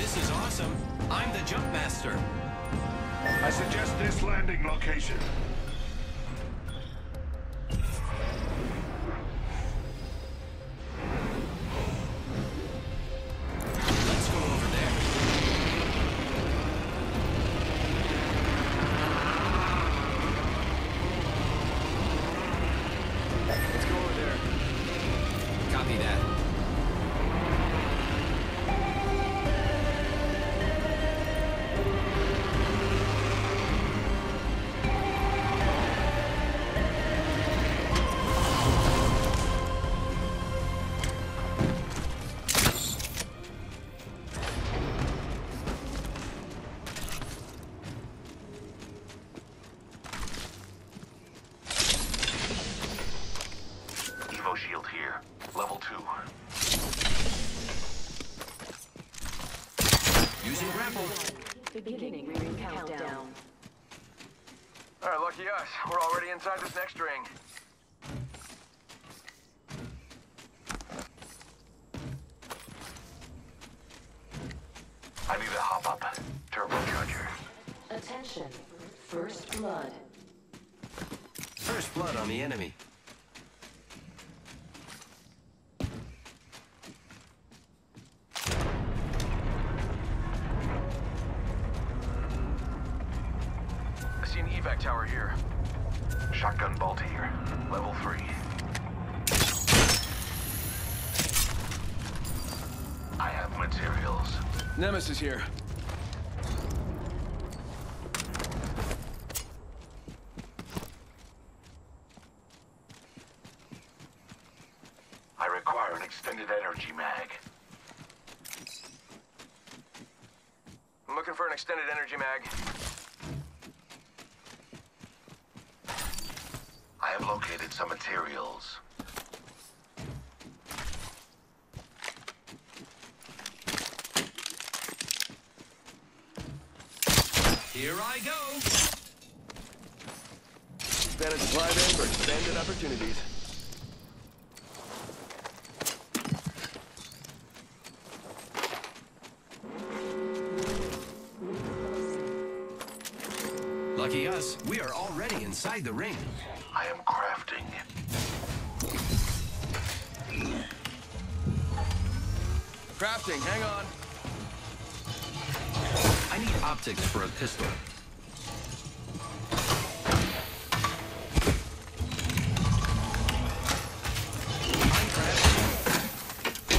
This is awesome. I'm the jump master. I suggest this landing location. Let's go over there. Let's go over there. Copy that. Evo shield here. Level 2. Using grapple. Beginning ring countdown. Alright, lucky us. We're already inside this next ring. I need to hop up. Turbocharger. Attention. First blood. First blood on the enemy. I see an evac tower here. Shotgun bolt here. Level 3. I have materials. Nemesis here. I require an extended energy mag. I'm looking for an extended energy mag. I have located some materials. Here I go. Expanded supply bin for expanded opportunities. Lucky us, we are already inside the ring. I am crafting. Crafting, hang on. I need optics for a pistol. I'm crafting.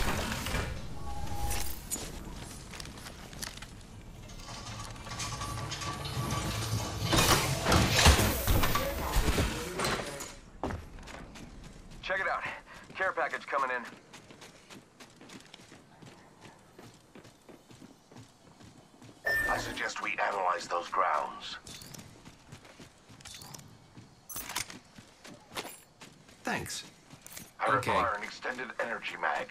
Check it out. Care package coming in. I suggest we analyze those grounds. Thanks. I Okay. require an extended energy mag.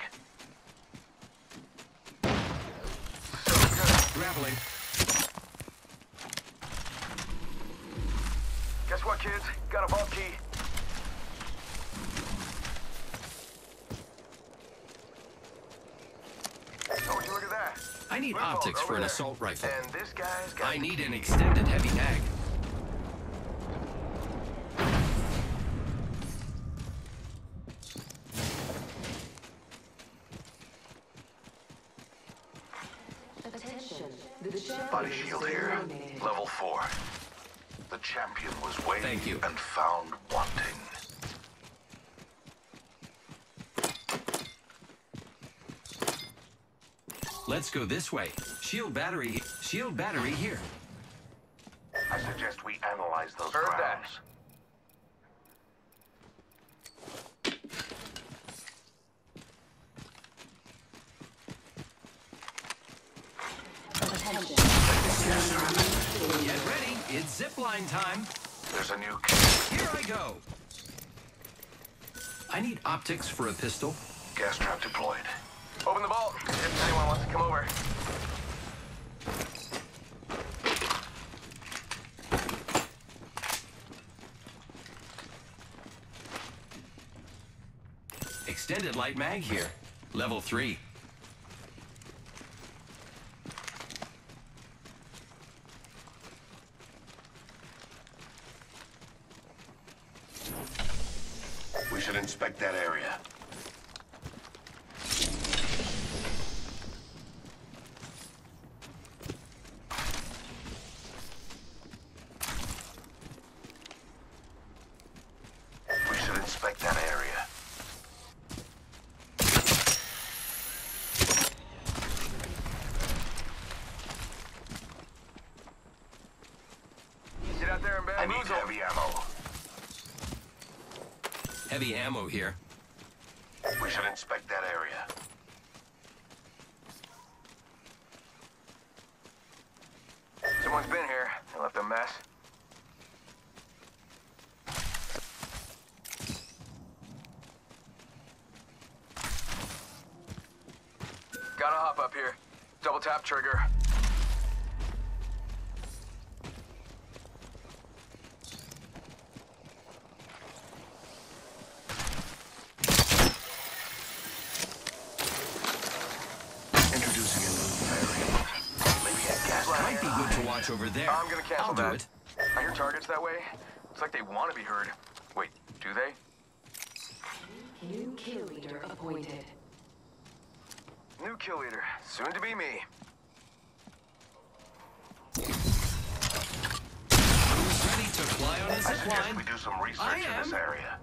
So good. Grappling. Guess what, kids? Got a vault key. Oh, would you look at that? I need Football, optics for over an there. assault rifle. And this guy's got I the need an key. extended heavy mag. Attention. The champion Body shield is here. eliminated. Level 4. The champion was waiting Thank you. and found wanting. Let's go this way. Shield battery here. I suggest we analyze those Heard that. grounds. Attention. Get ready. It's zipline time. There's a new Here I go. I need optics for a pistol. gas trap deployed. Open the vault if anyone wants to come over. Extended light mag here. Level 3. should inspect that area. We should inspect that area. Get out there and I need bamboozle. heavy ammo. Heavy ammo here. We should inspect that area. Someone's been here. They left a mess. Gotta hop up here. Double tap trigger. Introducing a new variable. Maybe a gas Might be good to watch over there. I'm gonna cancel I'll do that. it. I hear targets that way. It's like they want to be heard. Wait, do they? New kill leader appointed. New kill leader. Soon to be me. Who's ready to fly on a I zip suggest line? we do some I research in this am. area.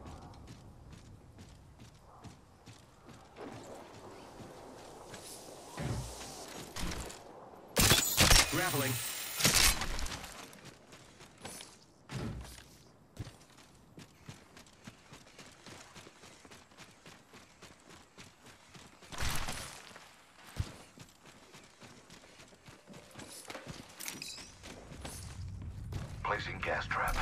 Grappling. Placing gas trap.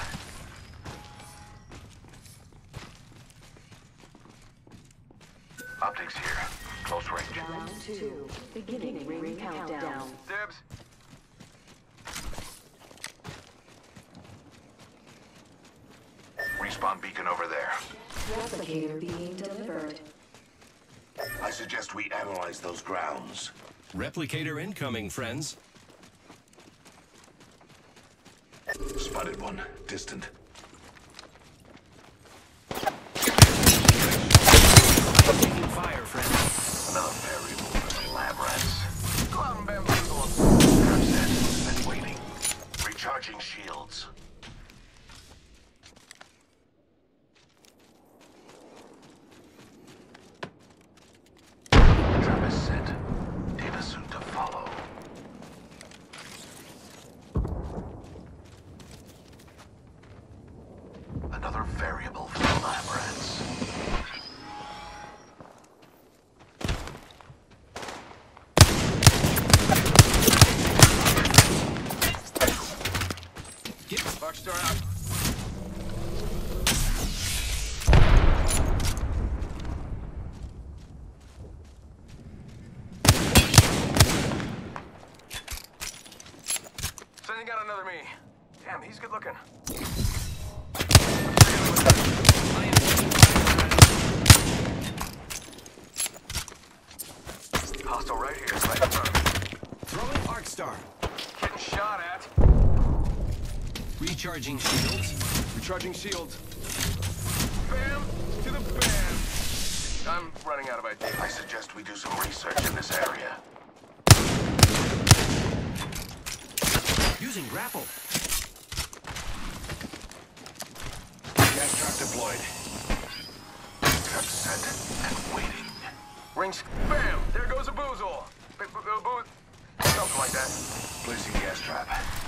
Optics here. Close range. Round 2. Beginning ring countdown. Dibs. Respawn beacon over there. Replicator being delivered. I suggest we analyze those grounds. Replicator incoming, friends. Spotted one. Distant. Taking fire, friends. Another variable for the lab rats. Come bamboozle. Trap set and waiting. Recharging shields. Trap is set. Data soon to follow. Another variable for the lab rats. Rockstar out. Sending out another me. Damn, he's good looking. I am taking fire. Hostile right here. Right in front of me. Throwing Arc Star. Getting shot at. Recharging shields. Recharging shields. Bam! To the bam! I'm running out of ideas. I suggest we do some research in this area. Using grapple. Gas trap deployed. Trap set and waiting. Rings. Bam! There goes a boozle. Something like that. Placing gas trap.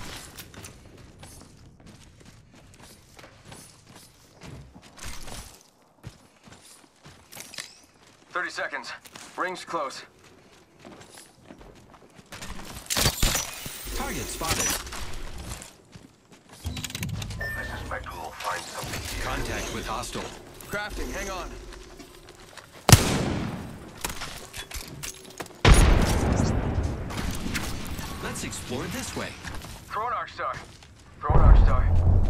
"30 seconds. Rings close. Target spotted. I suspect we will find something here. Contact with hostile. Crafting. Hang on. Let's explore this way. Throw an arc star. Throw an arc star.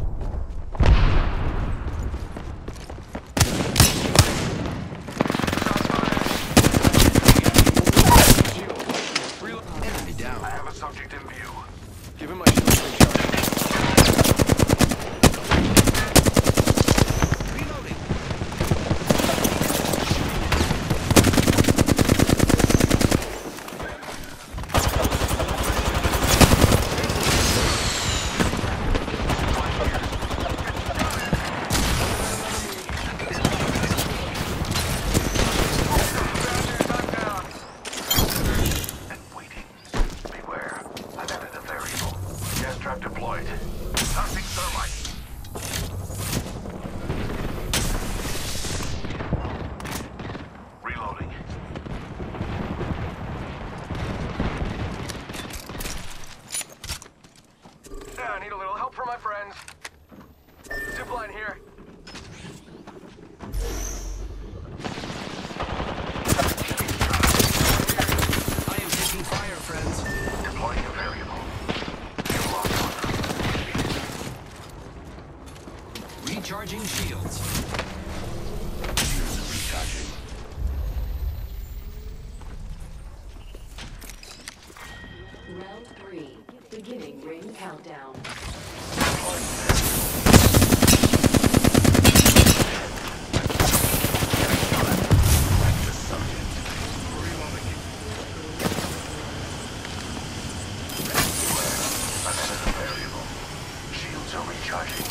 Enemy down. I have a subject in view. Give him my shield recharge. Reloading. deployed. Tossing thermite. Reloading. I need a little help from my friends. Zipline here. I am taking fire, friends. Deploying a variable. Recharging shields. Shields are recharging. Round 3. Beginning ring countdown. Another variable. Shields are recharging.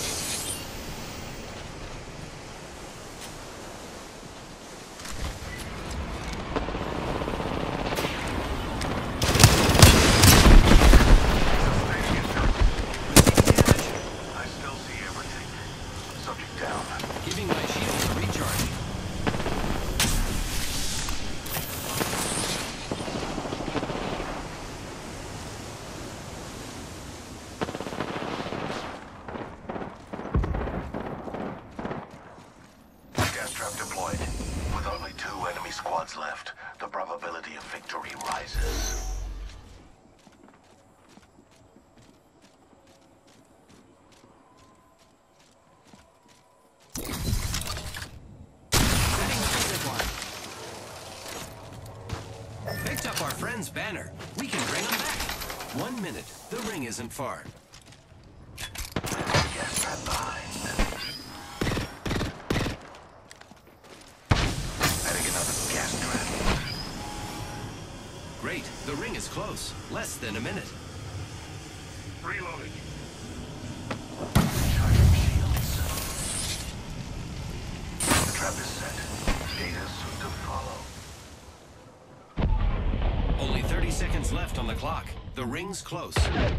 I still see everything. Subject down. Giving my shields a recharge. Gas trap deployed. With only 2 enemy squads left, the probability of victory rises. Setting up a zipline. Picked up our friend's banner. We can bring them back. 1 minute. The ring isn't far. Gas trap behind. Adding another gas trap. Great. The ring is close. Less than a minute. Reloading. Charging shields. The trap is set. Data soon to follow. Only 30 seconds left on the clock. The ring's close.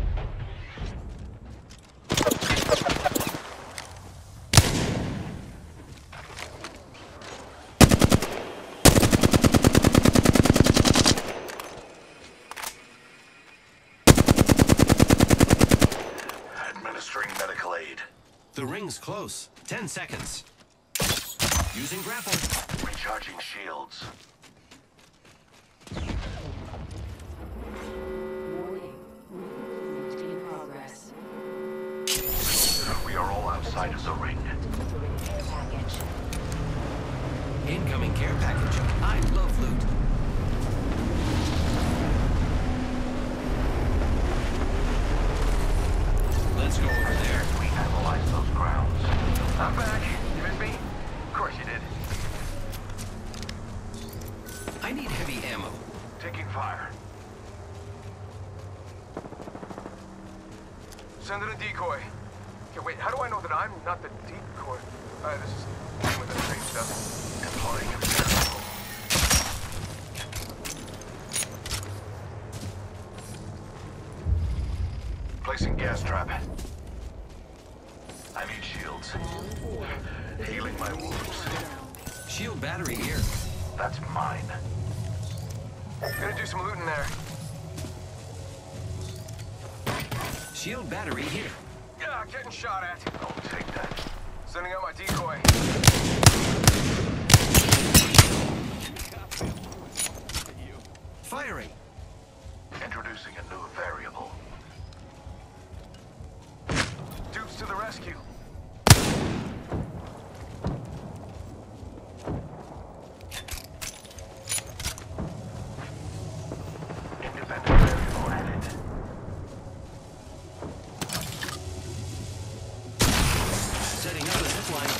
Administering medical aid. The ring's close. 10 seconds. Using grapple. Recharging shields. Warning. Movement in progress. We are all outside of the ring. Delivering care package. Incoming care package. I love loot. Let's go over there. We analyze those grounds. I'm back. You miss me? Of course you did. I need heavy ammo. Taking fire. Send in a decoy. Okay, wait, how do I know that I'm not the decoy? This is dealing with the same stuff. Deploying a variable. Placing gas trap. I need shields. Round 4. Healing my wounds. Shield battery here. That's mine. Gonna do some looting there. Shield battery here. Yeah, getting shot at. I'll take that. Sending out my decoy. Firing. Introducing a new variable. Dupes to the rescue. Independent variable added. Setting up a zipline.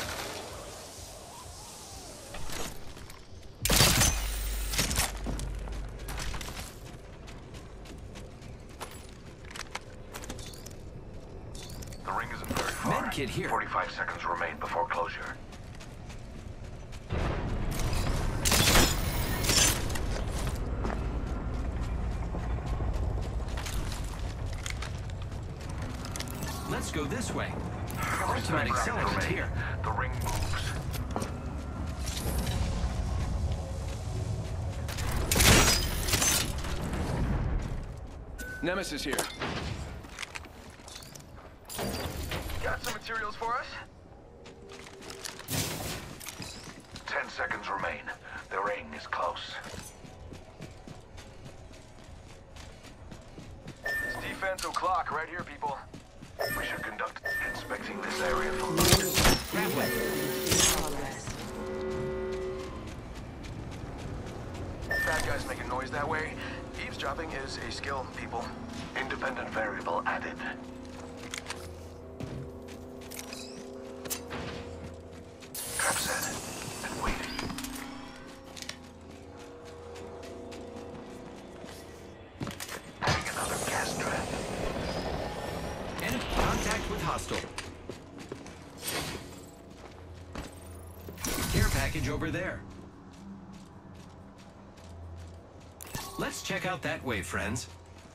The ring isn't very far. Medkit here. 45 seconds remain before closure. Let's go this way. Ultimate Ultimate accelerant here. The ring moves. Nemesis here. Got some materials for us? 10 seconds remain. The ring is close. It's defense o'clock right here, people. We should conduct inspecting this area for loot. That way. Progress. Bad guys making noise that way. Eavesdropping is a skill, people. Independent variable added. Trap set and waiting. Adding another gas trap. Enemy contact with hostile. Care package over there. Let's check out that way, friends.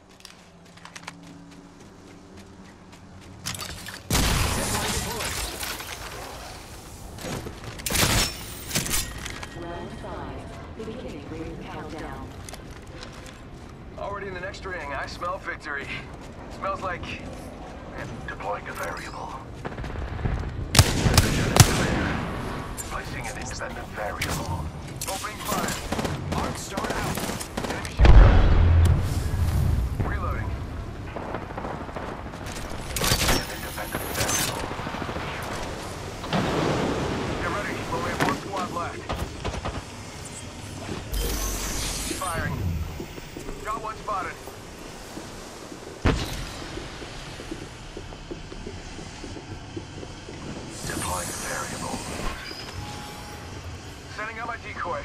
Zipline deployed. Round 5. Beginning ring countdown. Already in the next ring, I smell victory. Smells like... Deploying a variable. Position is clear. Placing an independent variable. Opening fire. Arc star out. Enemy shield up. Reloading. Placing an independent variable. Get ready. We only have one squad left. Firing. Got one spotted. Deploying a variable. Sending out my decoy.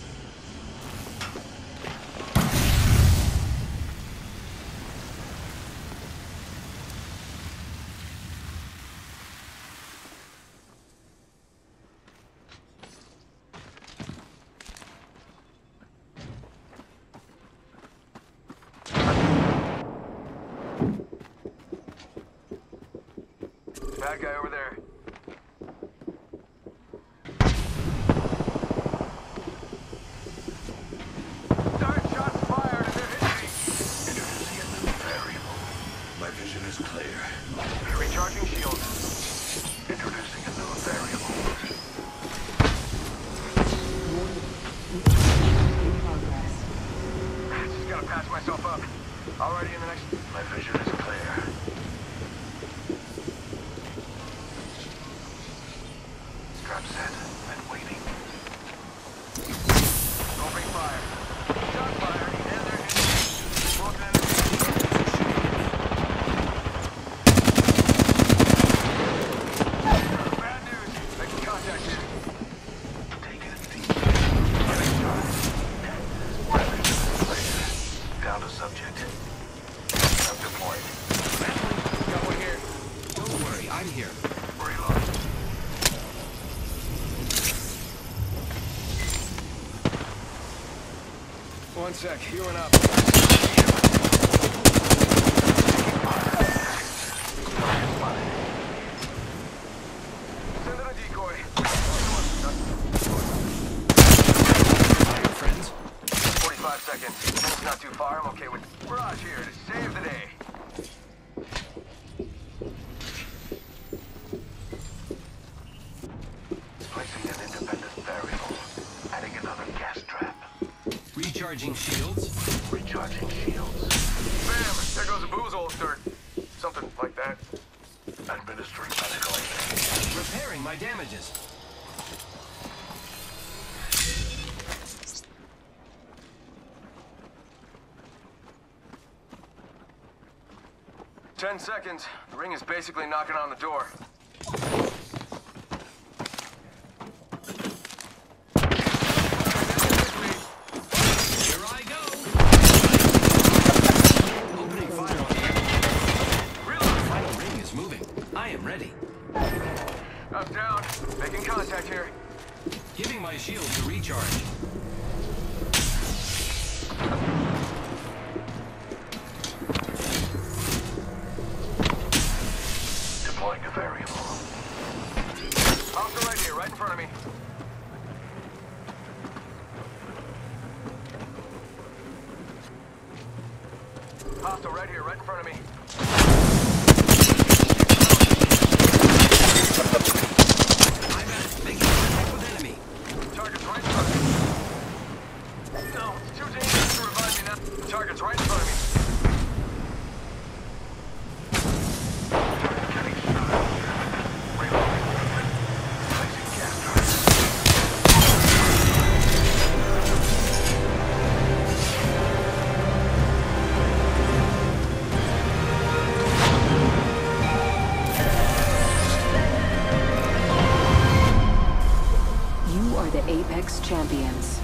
Bad guy over there. Darn shots fired and they're hitting me. Introducing a new variable. My vision is clear. Recharging shields. Introducing a new variable. In progress. Just gotta patch myself up. Already in the next... My vision is clear. Strap set and waiting. Opening fire. Shot fired and they're hitting me. Broken enemy. Bad news. Making contact here. Take it deep. Getting shot. My vision is clear. Down to subject. I'm deployed. Got one here. Don't worry, I'm here. Reload. One sec. Healing up. Send in a decoy. Fire, friends. 45 seconds. It's not too far. I'm okay with Mirage here to save the day. Placing an independent variable. Adding another gas trap. Recharging shields. Recharging shields. Bam! There goes a booze holster. Something like that. Administering medical aid. Repairing my damages. Ten seconds. The ring is basically knocking on the door. Here I go. Opening fire on the enemy. Reload. Final ring is moving. I am ready. I'm down. Making contact here. Giving my shield to recharge. Hostile right here, right in front of me. I'm at making contact with enemy. Target's right in front of me. No, it's too dangerous to revive me now. Target's right in front of me. Getting shot. Reloading. Placing gas drive. You are the Apex Champions.